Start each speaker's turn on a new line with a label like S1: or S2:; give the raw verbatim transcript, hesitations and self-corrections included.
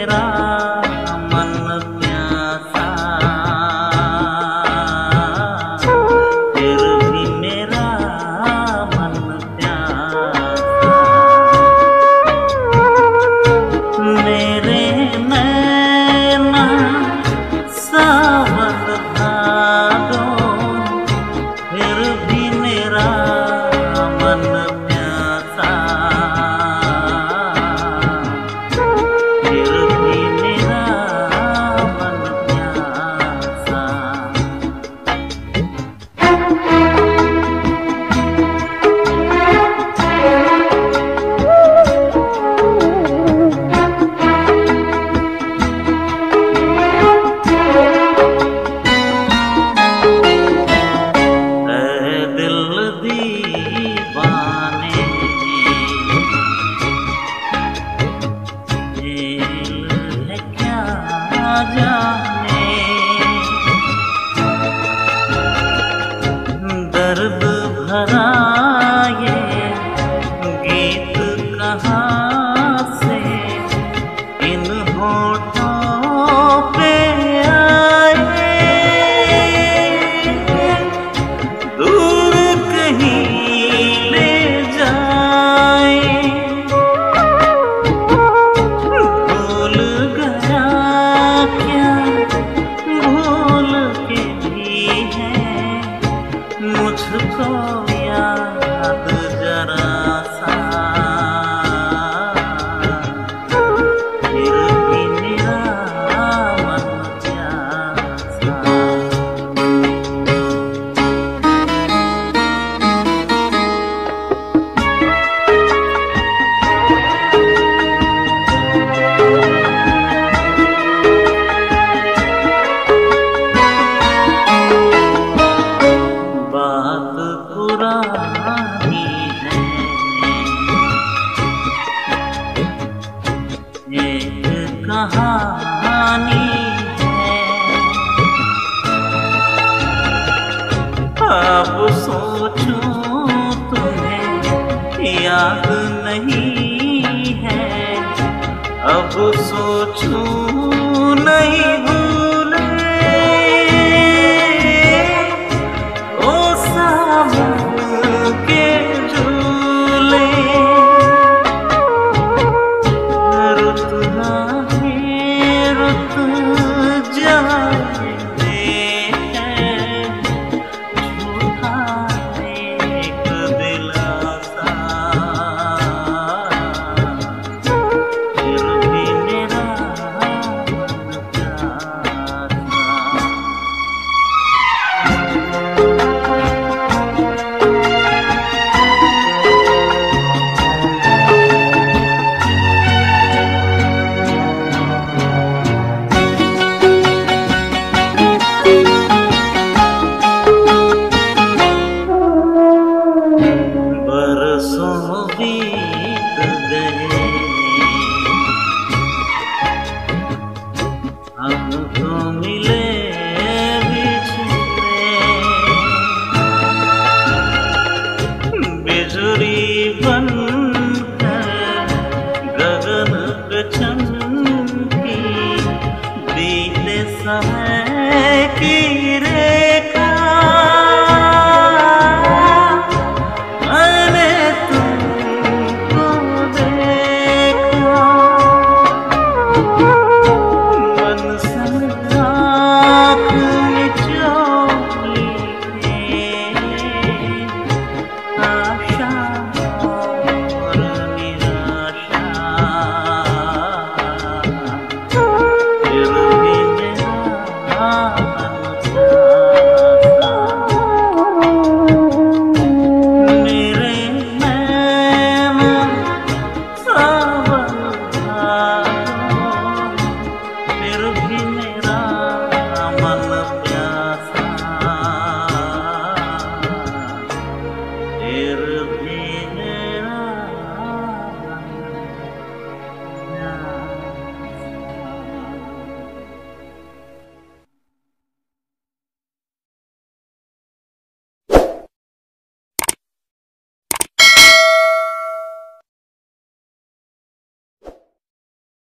S1: मेरा मन प्यासा, फिर भी मेरा मन प्यासा। मेरे नैना सावन भादो, फिर भी मेरा मन प्यासा, फिर भी मेरा मन प्यासा। जाने दर्द भरा ये गीत कहाँ से इन होठों पे आए, दूर कहीं ले जाए। भूल गया क्या भूल के भी है मुझको याद जरा सा, फिर भी मेरा मन प्यासा। बात पुरानी है, एक कहानी है। अब सोचूं तुम्हें याद नहीं है, अब सोचूं नहीं भूले। ओ सावन के झूले, रुत आए रुत जाते हैं, झूठा एक दिलासा, फिर भी मेरा मन प्यासा। बरसों बीत गए, हम तो मिले बिछड़े, बिजुरी बनकर गगन पे चमकी, बीते समय की रेखा मैंने तुमको देखा।